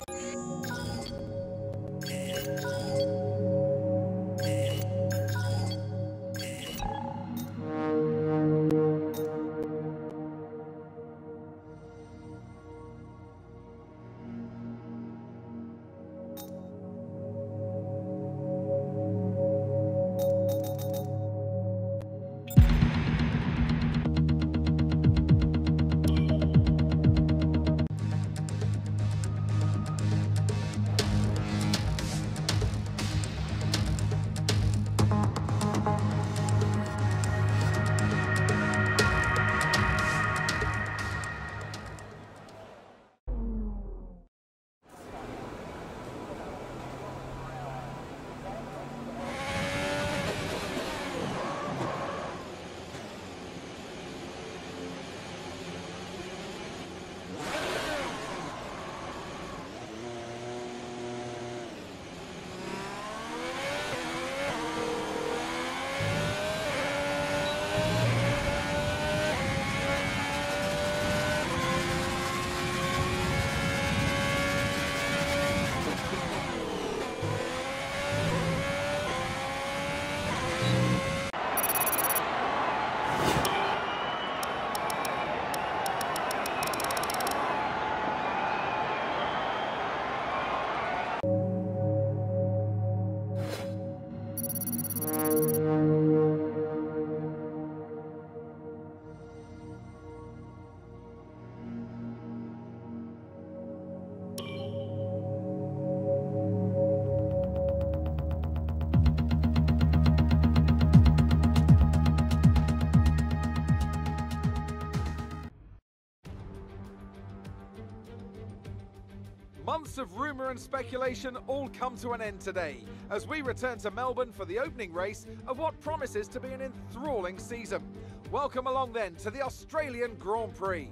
Months of rumour and speculation all come to an end today as we return to Melbourne for the opening race of what promises to be an enthralling season. Welcome along then to the Australian Grand Prix.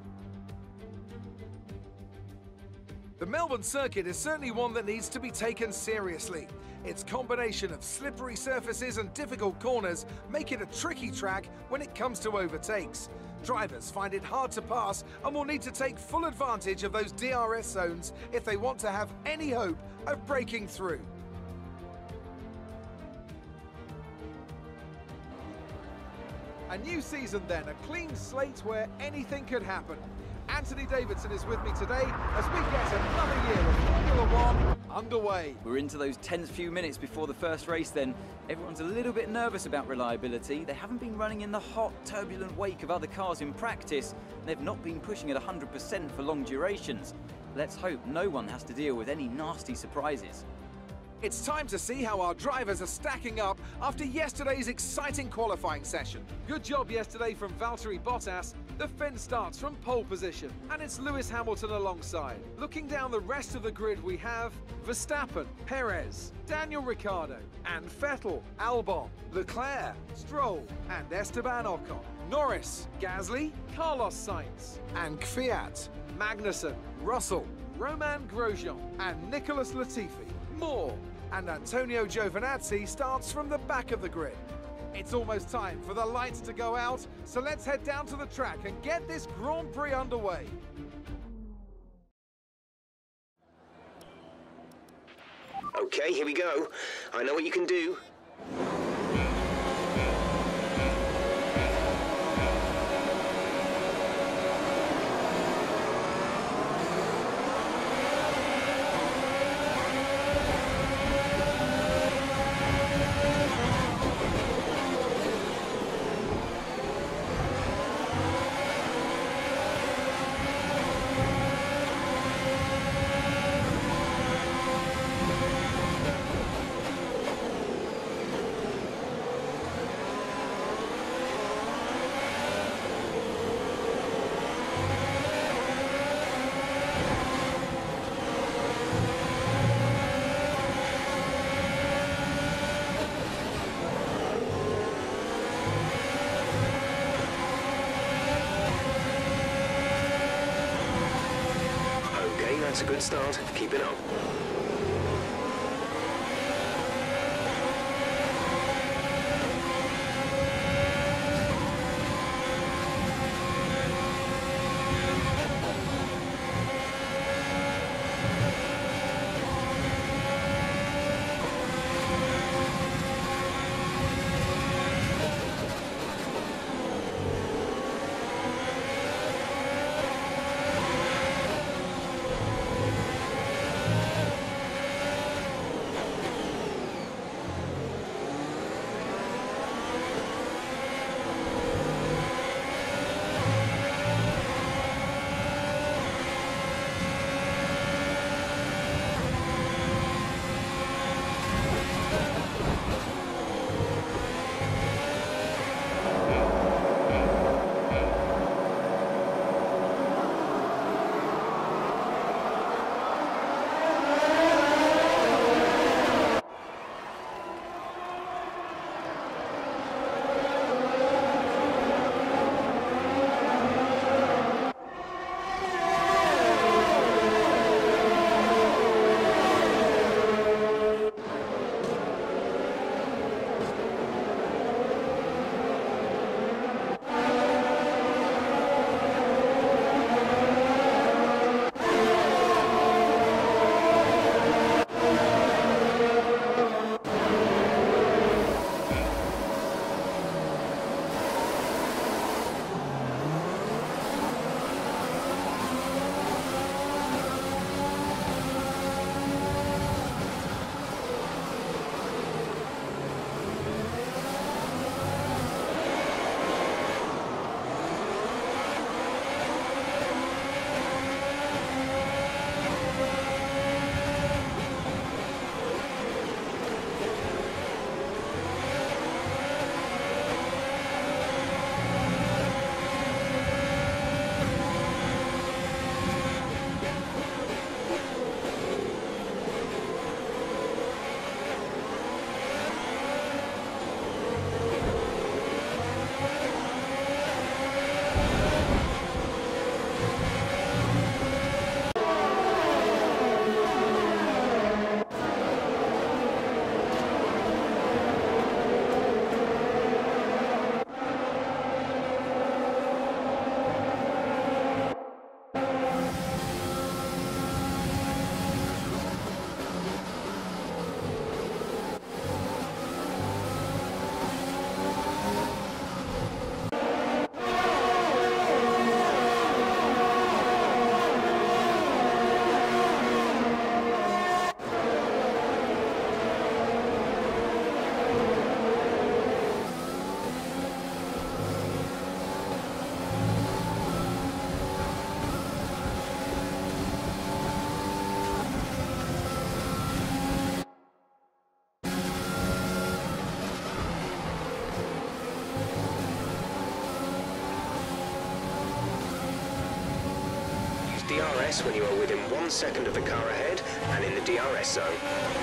The Melbourne circuit is certainly one that needs to be taken seriously. Its combination of slippery surfaces and difficult corners make it a tricky track when it comes to overtakes. Drivers find it hard to pass and will need to take full advantage of those DRS zones if they want to have any hope of breaking through. A new season then, a clean slate where anything could happen. Anthony Davidson is with me today as we get another year of Formula One underway. We're into those tense few minutes before the first race then. Everyone's a little bit nervous about reliability. They haven't been running in the hot, turbulent wake of other cars in practice. They've not been pushing at 100% for long durations. Let's hope no one has to deal with any nasty surprises. It's time to see how our drivers are stacking up after yesterday's exciting qualifying session. Good job yesterday from Valtteri Bottas. The Finn starts from pole position, and it's Lewis Hamilton alongside. Looking down the rest of the grid, we have Verstappen, Perez, Daniel Ricciardo, and Vettel, Albon, Leclerc, Stroll, and Esteban Ocon. Norris, Gasly, Carlos Sainz, and Kvyat, Magnussen, Russell, Romain Grosjean, and Nicholas Latifi. More, and Antonio Giovinazzi starts from the back of the grid. It's almost time for the lights to go out, so let's head down to the track and get this Grand Prix underway. Okay, here we go. I know what you can do. That's a good start. Keep it up. DRS when you are within 1 second of the car ahead and in the DRS zone.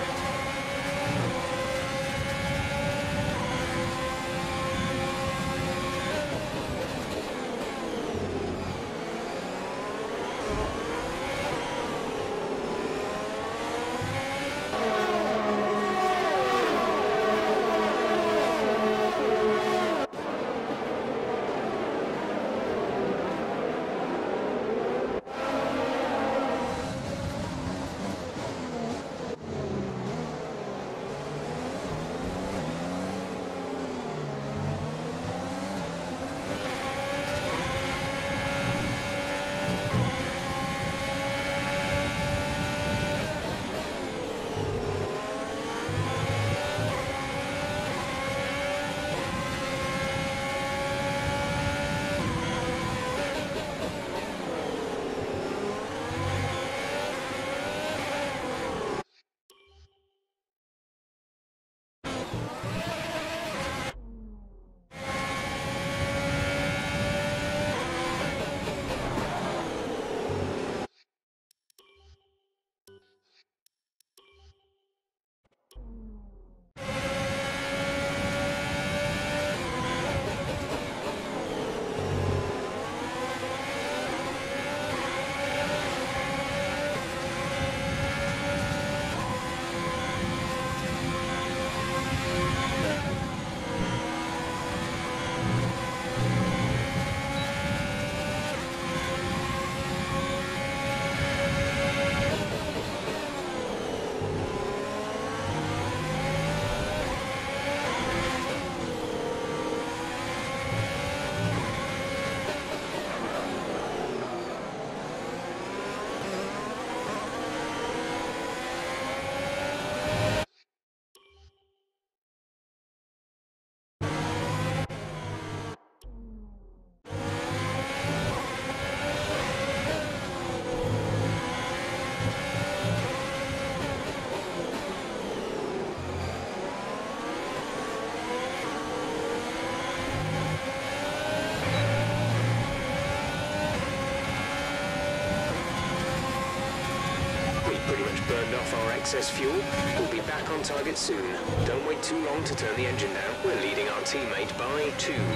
Burned off our excess fuel. We'll be back on target soon. Don't wait too long to turn the engine down. We're leading our teammate by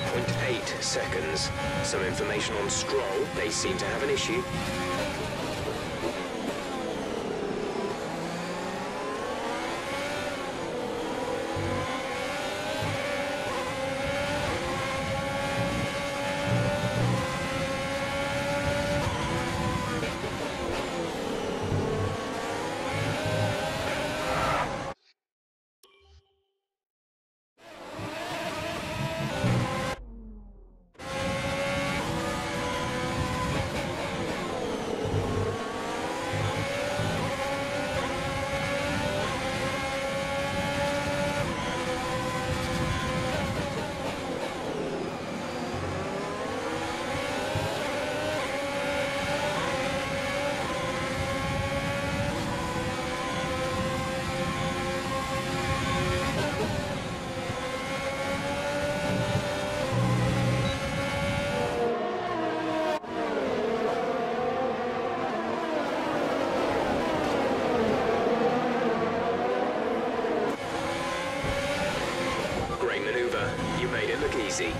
2.8 seconds. Some information on Stroll. They seem to have an issue. You made it look easy.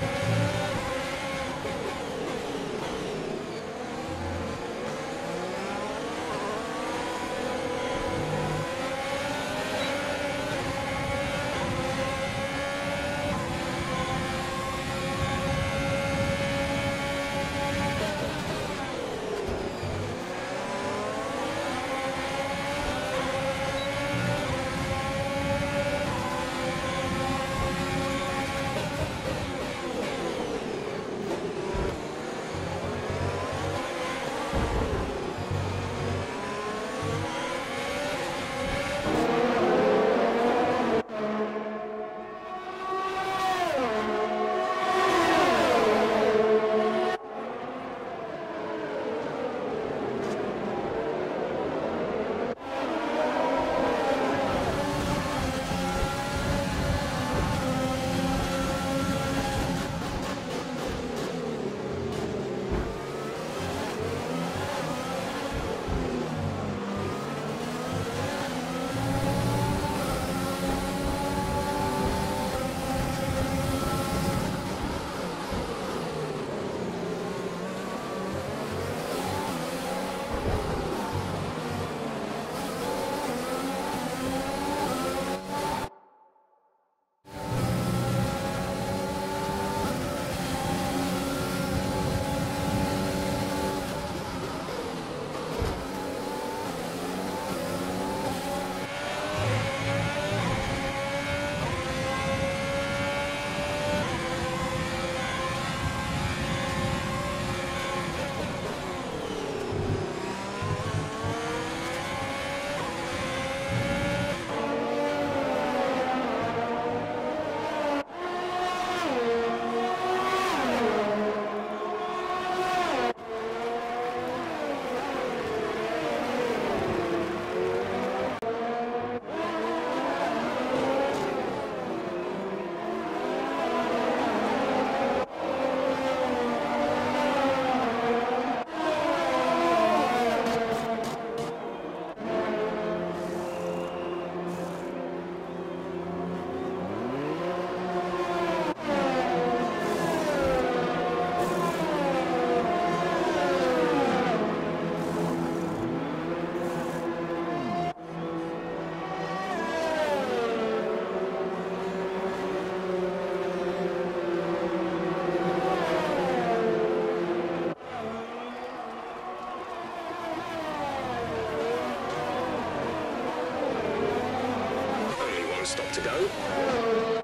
lap to go.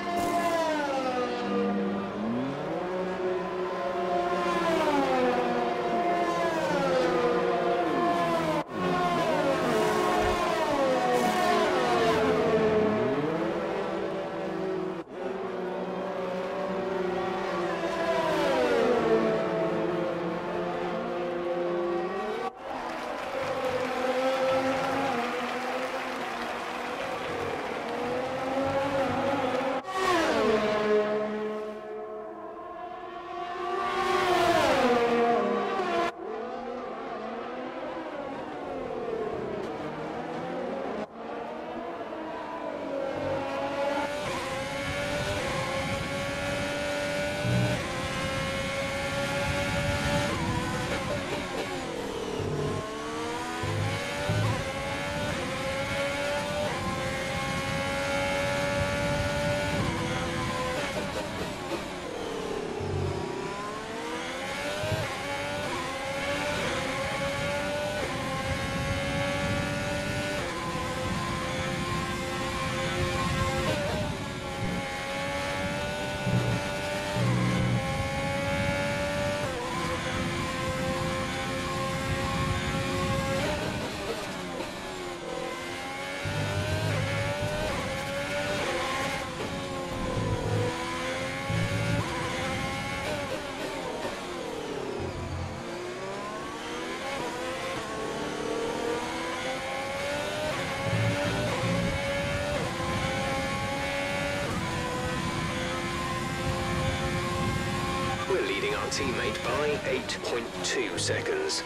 We're leading our teammate by 8.2 seconds.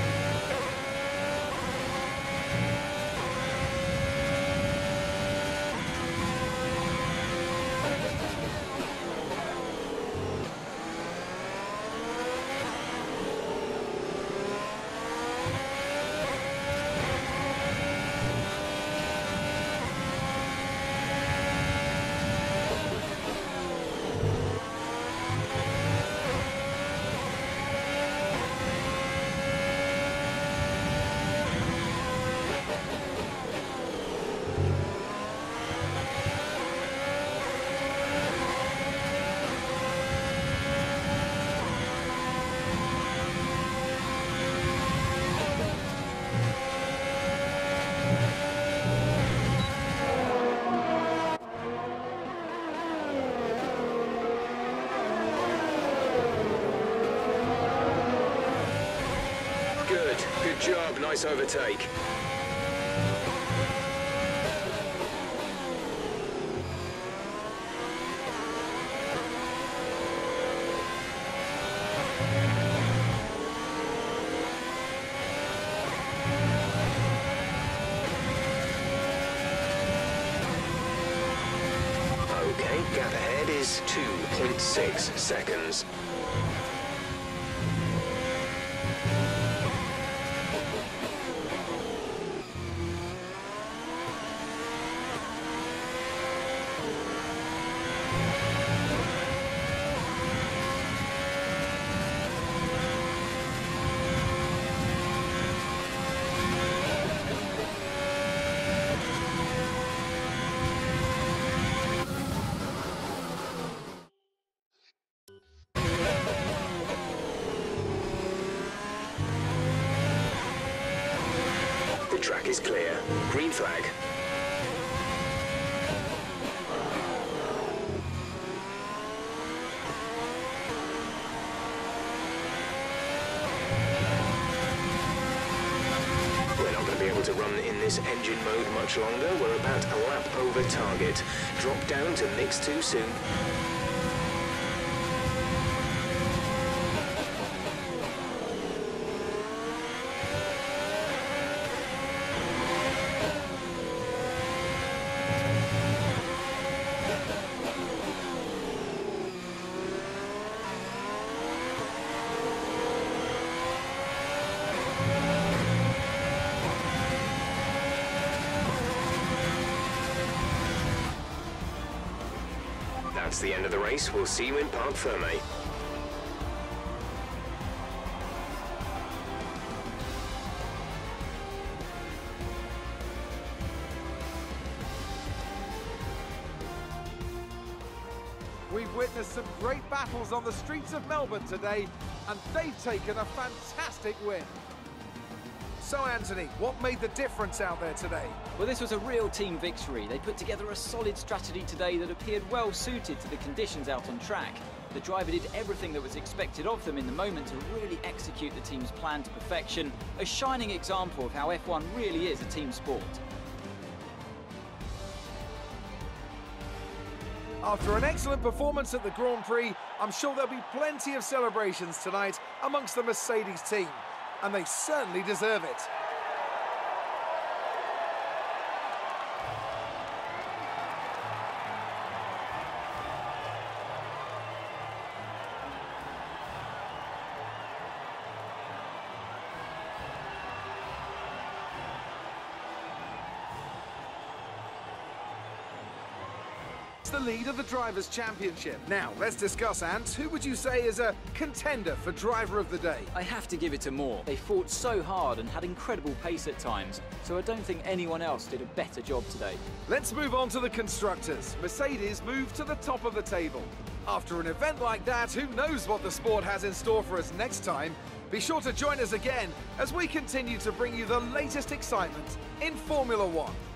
Good job, nice overtake. Okay, gap ahead is 2.6 seconds. The track is clear. Green flag. We're not going to be able to run in this engine mode much longer. We're about a lap over target. Drop down to mix 2 soon. That's the end of the race. We'll see you in Parc Ferme. We've witnessed some great battles on the streets of Melbourne today, and they've taken a fantastic win. So Anthony, what made the difference out there today? Well, this was a real team victory. They put together a solid strategy today that appeared well suited to the conditions out on track. The driver did everything that was expected of them in the moment to really execute the team's plan to perfection, a shining example of how F1 really is a team sport. After an excellent performance at the Grand Prix, I'm sure there'll be plenty of celebrations tonight amongst the Mercedes team, and they certainly deserve it. The lead of the Drivers' Championship. Now, let's discuss, Ant. Who would you say is a contender for Driver of the Day? I have to give it to Moore. They fought so hard and had incredible pace at times, so I don't think anyone else did a better job today. Let's move on to the Constructors. Mercedes moved to the top of the table. After an event like that, who knows what the sport has in store for us next time? Be sure to join us again as we continue to bring you the latest excitement in Formula One.